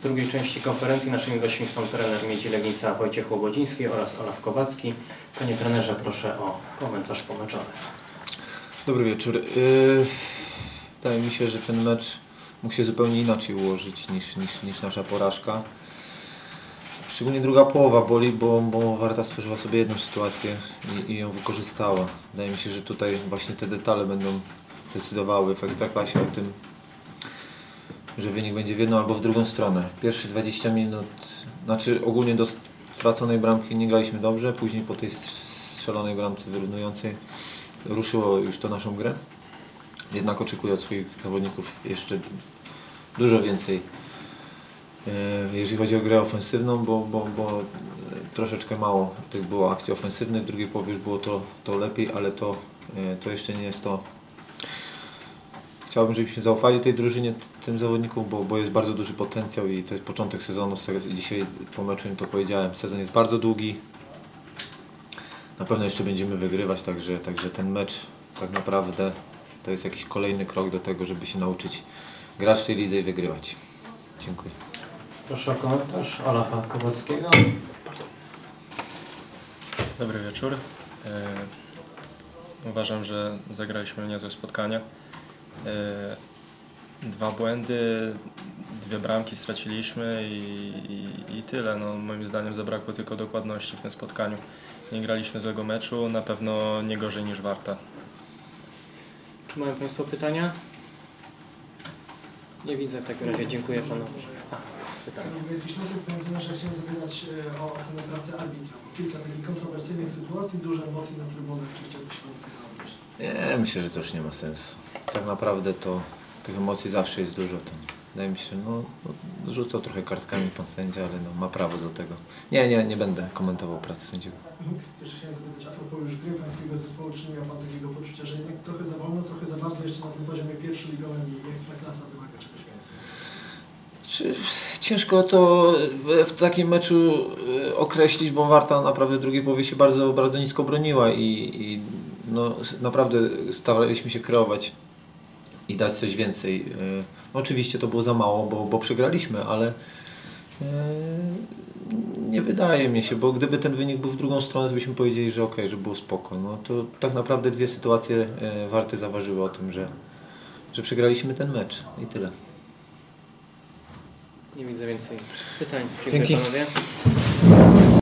W drugiej części konferencji naszymi gośćmi są trener Miedzi Legnica Wojciech Łobodziński oraz Olaf Kowacki. Panie trenerze, proszę o komentarz pomeczowy. Dobry wieczór. Wydaje mi się, że ten mecz mógł się zupełnie inaczej ułożyć niż nasza porażka. Szczególnie druga połowa boli, bo Warta stworzyła sobie jedną sytuację i ją wykorzystała. Wydaje mi się, że tutaj właśnie te detale będą decydowały w Ekstraklasie o tym, że wynik będzie w jedną albo w drugą stronę. Pierwsze 20 minut, znaczy ogólnie do straconej bramki nie graliśmy dobrze, później po tej strzelonej bramce wyrównującej ruszyło już to naszą grę. Jednak oczekuję od swoich zawodników jeszcze dużo więcej, jeżeli chodzi o grę ofensywną, bo troszeczkę mało tych było akcji ofensywnych. W drugiej połowie już było to lepiej, ale to jeszcze nie jest to. Chciałbym, żebyśmy zaufali tej drużynie, tym zawodnikom, bo jest bardzo duży potencjał i to jest początek sezonu. Dzisiaj po meczu im to powiedziałem. Sezon jest bardzo długi. Na pewno jeszcze będziemy wygrywać, także ten mecz tak naprawdę to jest jakiś kolejny krok do tego, żeby się nauczyć grać w tej lidze i wygrywać. Dziękuję. Proszę o komentarz Olafa Kowackiego. Dobry wieczór. Uważam, że zagraliśmy niezłe spotkanie. 2 błędy, 2 bramki straciliśmy i tyle. No, moim zdaniem zabrakło tylko dokładności w tym spotkaniu. Nie graliśmy złego meczu, na pewno nie gorzej niż Warta. Czy mają Państwo pytania? Nie widzę, w takim razie dziękuję Panu. Pytanie. Panie trenerze, chciałem zapytać o ocenę pracy arbitra. Kilka takich kontrowersyjnych sytuacji, dużo emocji na trybunach. Czy chciałbyś Pan tego odnieść? Nie, myślę, że to już nie ma sensu. Tak naprawdę to tych emocji zawsze jest dużo. Wydaje mi się, że rzucał trochę kartkami pan sędzia, ale ma prawo do tego. Nie będę komentował pracy sędziego. Jeszcze chciałem zapytać, a propos już gry pańskiego zespołu, czy nie miał Pan takiego poczucia, że jednak trochę za wolno, trochę za bardzo jeszcze na tym poziomie pierwszoligowym i Ekstraklasa wymaga czegoś więcej? Ciężko to w takim meczu określić, bo Warta naprawdę w drugiej połowie się bardzo, bardzo nisko broniła i naprawdę staraliśmy się kreować i dać coś więcej. Oczywiście to było za mało, bo przegraliśmy, ale nie wydaje mi się, bo gdyby ten wynik był w drugą stronę, to byśmy powiedzieli, że okej, że było spoko. No to tak naprawdę 2 sytuacje Warty zaważyły o tym, że przegraliśmy ten mecz i tyle. Nie widzę więcej pytań. Dzięki. Dziękuję Panowie.